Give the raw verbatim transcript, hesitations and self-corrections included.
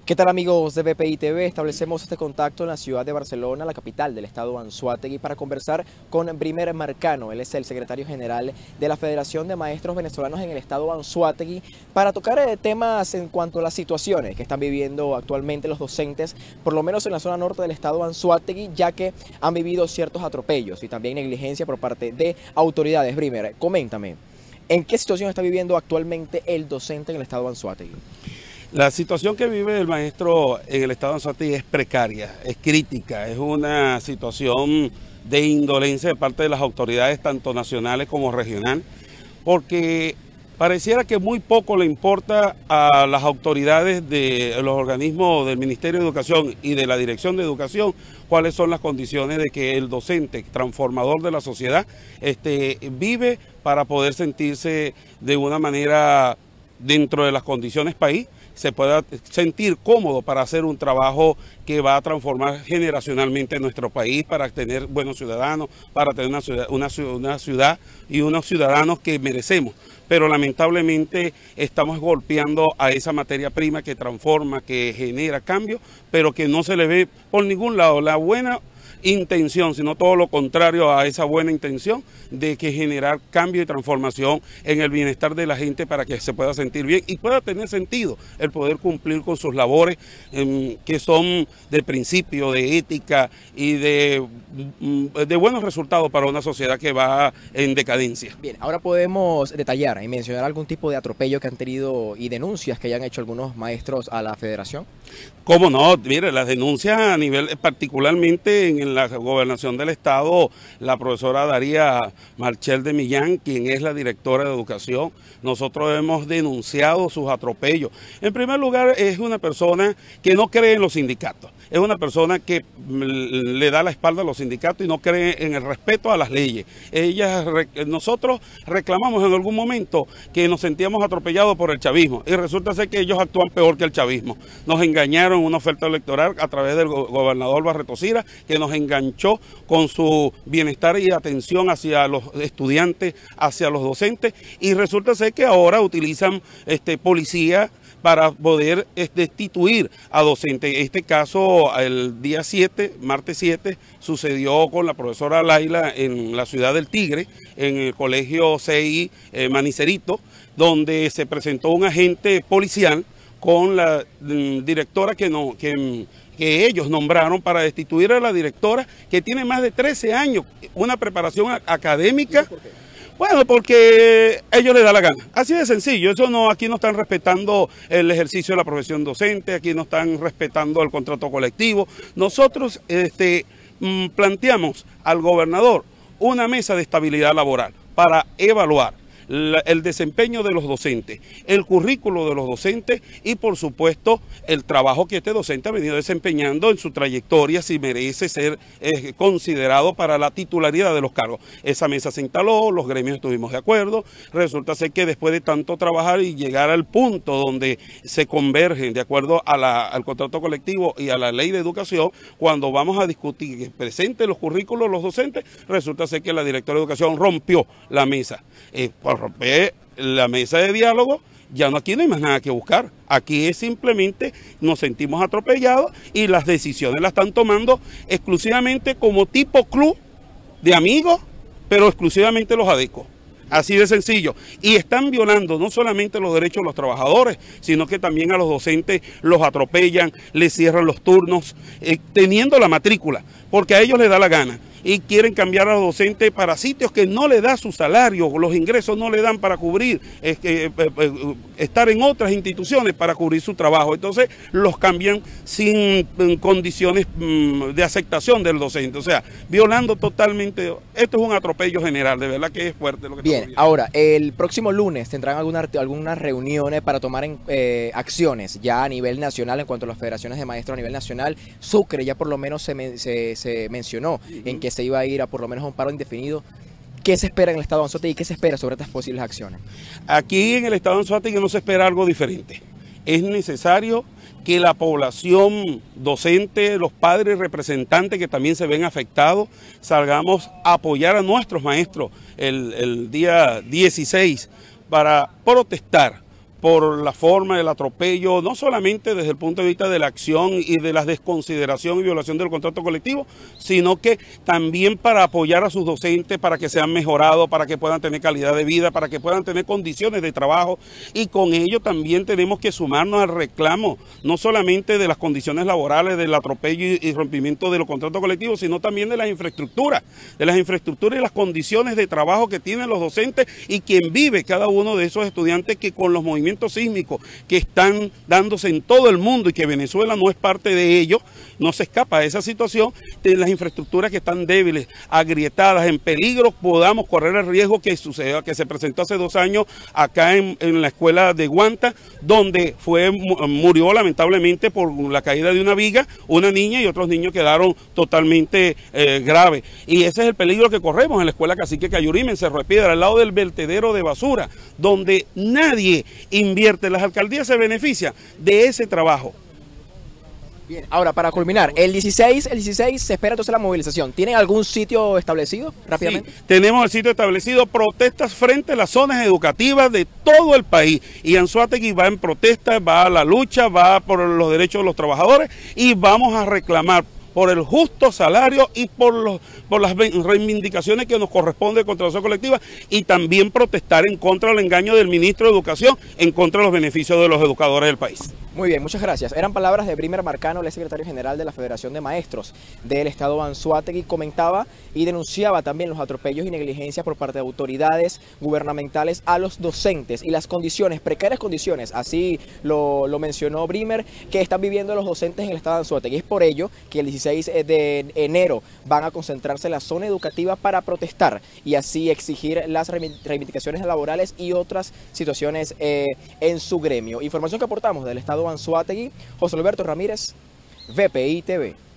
¿Qué tal, amigos de B P I T V? Establecemos este contacto en la ciudad de Barcelona, la capital del estado Anzoátegui, para conversar con Brimer Marcano. Él es el secretario general de la Federación de Maestros Venezolanos en el estado Anzoátegui, para tocar eh, temas en cuanto a las situaciones que están viviendo actualmente los docentes, por lo menos en la zona norte del estado Anzoátegui, ya que han vivido ciertos atropellos y también negligencia por parte de autoridades. Brimer, coméntame, ¿en qué situación está viviendo actualmente el docente en el estado Anzoátegui? La situación que vive el maestro en el estado de Anzoátegui es precaria, es crítica, es una situación de indolencia de parte de las autoridades tanto nacionales como regional, porque pareciera que muy poco le importa a las autoridades de los organismos del Ministerio de Educación y de la Dirección de Educación cuáles son las condiciones de que el docente transformador de la sociedad este, vive para poder sentirse de una manera dentro de las condiciones país, se pueda sentir cómodo para hacer un trabajo que va a transformar generacionalmente nuestro país, para tener buenos ciudadanos, para tener una ciudad, una, una ciudad y unos ciudadanos que merecemos. Pero lamentablemente estamos golpeando a esa materia prima que transforma, que genera cambio, pero que no se le ve por ningún lado la buena intención, sino todo lo contrario a esa buena intención de que generar cambio y transformación en el bienestar de la gente para que se pueda sentir bien y pueda tener sentido el poder cumplir con sus labores eh, que son de principio, de ética y de, de buenos resultados para una sociedad que va en decadencia. Bien, ahora podemos detallar y mencionar algún tipo de atropello que han tenido y denuncias que hayan hecho algunos maestros a la federación. ¿Cómo no? Mire, las denuncias a nivel, particularmente en la gobernación del estado, la profesora Daría Marchel de Millán, quien es la directora de educación, nosotros hemos denunciado sus atropellos. En primer lugar, es una persona que no cree en los sindicatos, es una persona que le da la espalda a los sindicatos y no cree en el respeto a las leyes. Ella, nosotros reclamamos en algún momento que nos sentíamos atropellados por el chavismo y resulta ser que ellos actúan peor que el chavismo. Nos engañaron en una oferta electoral a través del gobernador Barreto Sira, que nos enganchó con su bienestar y atención hacia los estudiantes, hacia los docentes, y resulta ser que ahora utilizan este, policía para poder destituir a docentes. Este caso, el día siete, martes siete, sucedió con la profesora Laila en la ciudad del Tigre, en el colegio C I eh, Manicerito, donde se presentó un agente policial con la mm, directora que, no, que, que ellos nombraron para destituir a la directora, que tiene más de trece años, una preparación académica. Bueno, porque ellos les da la gana. Así de sencillo. Eso no, aquí no están respetando el ejercicio de la profesión docente, aquí no están respetando el contrato colectivo. Nosotros este, planteamos al gobernador una mesa de estabilidad laboral para evaluar La, el desempeño de los docentes, el currículo de los docentes y por supuesto el trabajo que este docente ha venido desempeñando en su trayectoria, si merece ser eh, considerado para la titularidad de los cargos. Esa mesa se instaló, los gremios estuvimos de acuerdo, resulta ser que después de tanto trabajar y llegar al punto donde se convergen de acuerdo a la, al contrato colectivo y a la ley de educación, cuando vamos a discutir que presenten los currículos los docentes, resulta ser que la directora de educación rompió la mesa. Eh, por romper la mesa de diálogo, ya no, aquí no hay más nada que buscar. Aquí es simplemente nos sentimos atropellados y las decisiones las están tomando exclusivamente como tipo club de amigos, pero exclusivamente los adecos. Así de sencillo. Y están violando no solamente los derechos de los trabajadores, sino que también a los docentes los atropellan, les cierran los turnos, eh, teniendo la matrícula, porque a ellos les da la gana. Y quieren cambiar a los docentes para sitios que no le da su salario, los ingresos no le dan para cubrir, es que, eh, eh, estar en otras instituciones para cubrir su trabajo. Entonces los cambian sin eh, condiciones mm, de aceptación del docente, o sea, violando totalmente. Esto es un atropello general, de verdad que es fuerte lo que Bien, ahora, el próximo lunes tendrán alguna, algunas reuniones para tomar en, eh, acciones ya a nivel nacional en cuanto a las federaciones de maestros a nivel nacional. Sucre ya por lo menos se, me, se, se mencionó uh-huh. en que se iba a ir a por lo menos a un paro indefinido. ¿Qué se espera en el estado de Anzoátegui y qué se espera sobre estas posibles acciones? Aquí en el estado de Anzoátegui no se espera algo diferente. Es necesario que la población docente, los padres representantes que también se ven afectados, salgamos a apoyar a nuestros maestros el, el día dieciséis para protestar por la forma del atropello, no solamente desde el punto de vista de la acción y de la desconsideración y violación del contrato colectivo, sino que también para apoyar a sus docentes, para que sean mejorados, para que puedan tener calidad de vida, para que puedan tener condiciones de trabajo, y con ello también tenemos que sumarnos al reclamo, no solamente de las condiciones laborales, del atropello y, y rompimiento de los contratos colectivos, sino también de las infraestructuras, de las infraestructuras y las condiciones de trabajo que tienen los docentes y quien vive cada uno de esos estudiantes que con los movimientos sísmicos que están dándose en todo el mundo y que Venezuela no es parte de ello, no se escapa de esa situación, de las infraestructuras que están débiles, agrietadas, en peligro, podamos correr el riesgo que sucedió, que se presentó hace dos años acá en, en la escuela de Guanta, donde fue murió lamentablemente por la caída de una viga, una niña y otros niños quedaron totalmente eh, graves. Y ese es el peligro que corremos en la escuela Cacique Cayurima, en Cerro de Piedra, al lado del vertedero de basura, donde nadie invierte, las alcaldías se benefician de ese trabajo. Bien, ahora para culminar, el dieciséis, el dieciséis se espera entonces la movilización. ¿Tienen algún sitio establecido rápidamente? Sí, tenemos el sitio establecido, protestas frente a las zonas educativas de todo el país. Y Anzoátegui va en protesta, va a la lucha, va por los derechos de los trabajadores y vamos a reclamar por el justo salario y por, los, por las reivindicaciones que nos corresponde contra la sociedad colectiva, y también protestar en contra del engaño del ministro de Educación, en contra de los beneficios de los educadores del país. Muy bien, muchas gracias. Eran palabras de Brimer Marcano, el secretario general de la Federación de Maestros del Estado Anzoátegui. Comentaba y denunciaba también los atropellos y negligencias por parte de autoridades gubernamentales a los docentes y las condiciones, precarias condiciones, así lo, lo mencionó Brimer, que están viviendo los docentes en el Estado Anzoátegui. Es por ello que el dieciséis de enero van a concentrarse en la zona educativa para protestar y así exigir las reivindicaciones laborales y otras situaciones eh, en su gremio. Información que aportamos del Estado Anzoátegui, José Alberto Ramírez, V P I T V.